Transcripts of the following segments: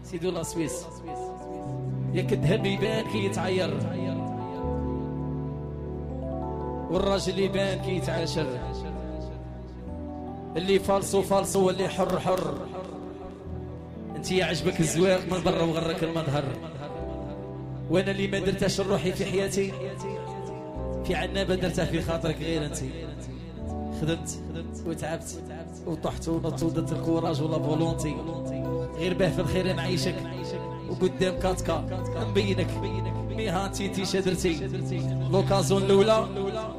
سيدو لا سويس ياك الذهب يبان كي يتعير والراجل يبان كي يتعاشر اللي فالصو فالصو واللي حر حر انتي عجبك الزواق من برا وغرك المظهر وانا اللي ما درتهاش روحي في حياتي في عنابه درتها في خاطرك غير انتي خدمت وتعبت وطحت ونط ودرت الكوراج ولا فولونتي غير باه في الخير نعيشك وقدام كاتكا نبينك مي هانتي تيشا درتي لوكازون الاولى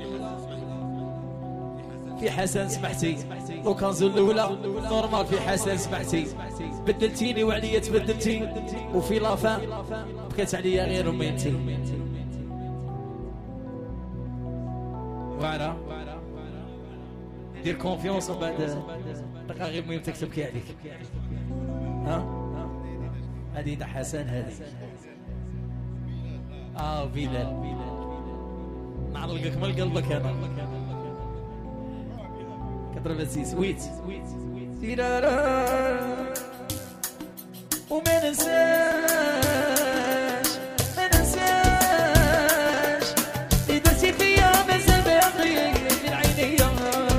في حسن سمعتي لوكازون الاولى نورمال في حسن سمعتي بدلتيني وعليا تبدلتي وفي لافان بكيت عليا غير امي انتي فوالا دير كونفيونس ومن بعد بقى غير المهم تكتب كي عليك ها هذه تاع حسن هذه بلال نعلقك من قلبك انا كضرب السيس ويت وما ننساش ما ننساش اللي درتي فيا مازال باقي من عينيا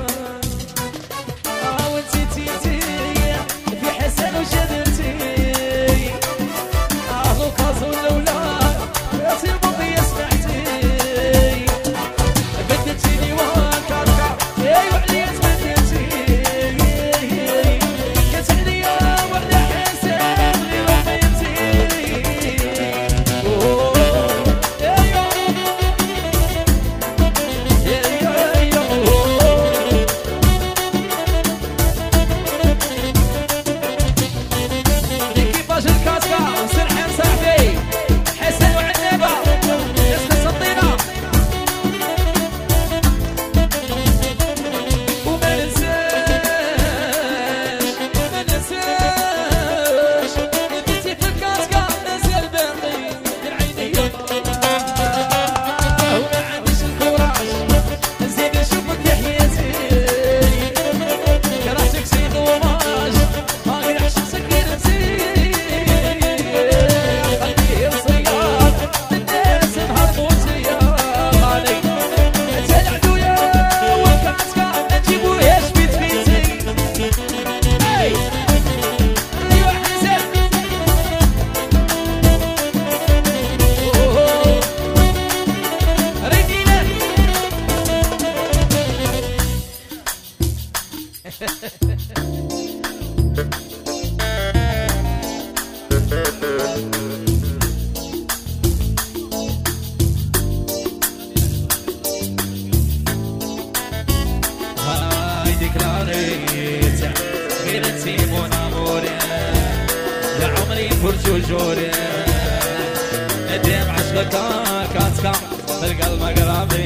ونسيتي في حسن وشدرتي لوكازون الاولى راسي الماضية سمعتي بدلتيني وكاكا ايوا عليا تبدلتي كانت عليا وعلى حساب غير اميتي كيفاش الكاسكا وسرحان صاحبي حسن وعنابه يسكن سطينا وما ننساش ما ننساش بديتي في الكاسكا مازال باقي من عينيا وما عنديش الكوراج نزيد نشوفك يا حياتي كرهتك شي دوماج ما غير عشق سكير نسيت قلبي وصياد الناس نهربوا سيار عليك انت العدوية والكاسكا ما تجيبوهاش بيت بيتي ايوا حسن ريدينا هاي ديكلاريت غير انتي مون اموري يا عمري فرجوجوري قدام عشقك كاتكا بالقلب قرابي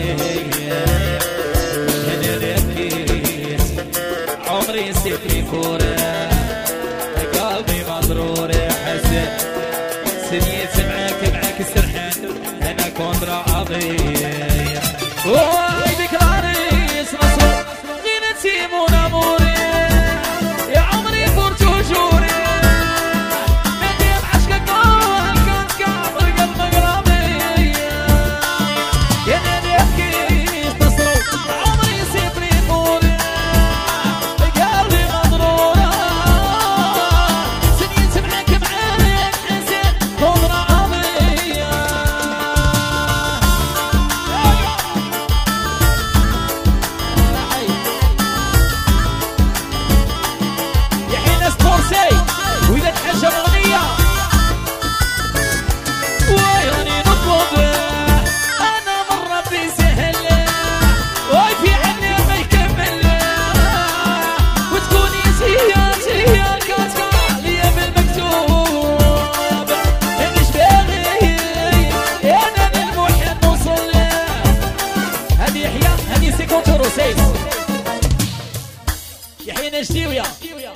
هني ريكيت عمري سيفي فوري قلبي مضرور حسن سنيت معاك السرحان انا كونترا عظيم واي بكراريس نصر غير انتي مون اموري يا عمري فورتو جوري قدام عشقك كاتكا بالقلب قرابي يا نادي حكيت نصر عمري سيفي فوري قلبي مضرور سنيت معاك حسن كونترا عظيم يا حين سبورسي وإذا تحجب أغنية ويعني نطلب أنا من ربي سهل وي في عني ما يكمل وتكوني سياتي الكاتكا ليا بالمكتوب مانيش باغي أنا للمحب نوصل هذه يحيى هذه 50 €. يحيى نجديوية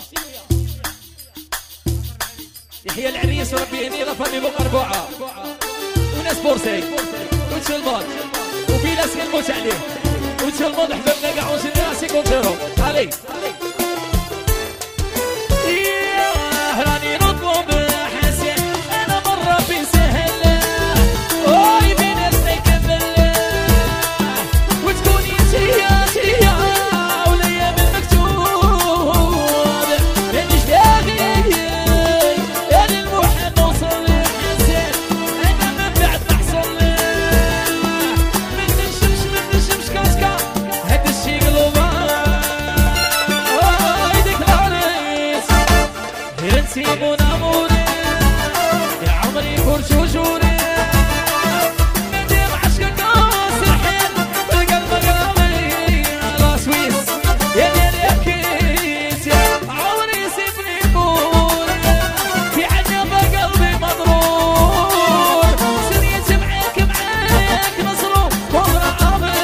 يحيى العريس وربي يهني لفامي بقربوعة وناس بورسي وتشلمون وبيلاس كنموت عليه وتشلمون حبابنا كاع وسنين 50 €. علي راني نطلب حسين شور شوشوري نديم عشقك سرحان بالقلب غالي على سويس يا ليل يا كيس يا عمري سيبني بور في عنبة قلبي مضرور سريت معاك مصروف وضرع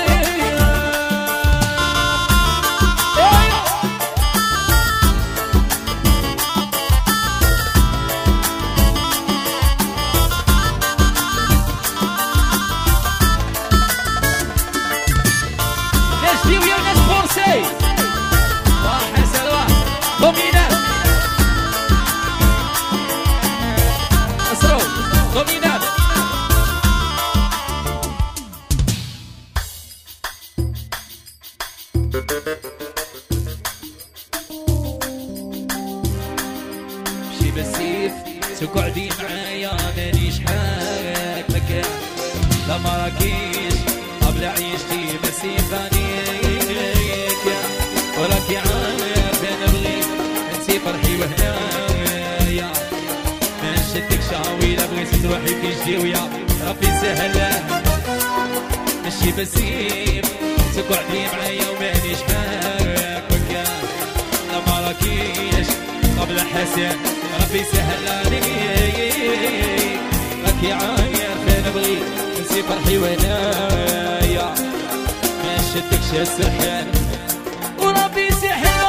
مشي بالسيف تقعدي معايا مانيش حالك مكان لا مراكيش قبل عيشتي بالسيف انيك وراكي عارف انا بغيت انتي فرحي وهنايا ما نشدك شاوي لا بغيتي تروحي في جديويا ربي سهله مشي بالسيف تقعدي معايا ومانيش حالك مكان لا مراكيش قبل حسن ربي سهل عليك راكي عاير فين بغيت نسي فرحي وهنايا ما شدكش السرحان وربي سهل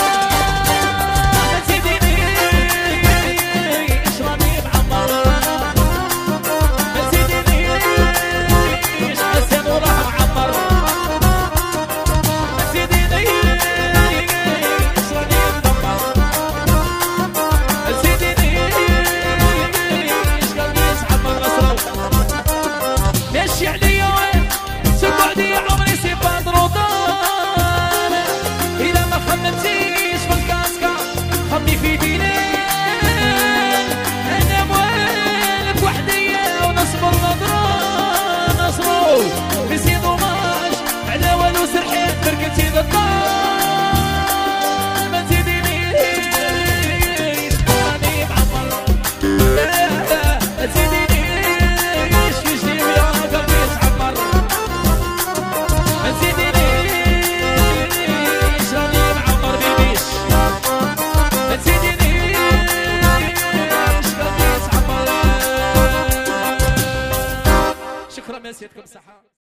ما تزيدينيش راني معمر ما تزيدينيش حسن وراه معمر ما تزيدينيش راني مدمر ماشي عليا تقعدي عمري سي بادروطان إذا ما خممتيش في الكاسكا خمي في دينين أنا موالف وحديا ونصبر نصرو نسي ضماش على والو سرحان بركتي بالطار ما تزيدينيش راني معمر ما تزيدينيش شكرا مسيتكم صح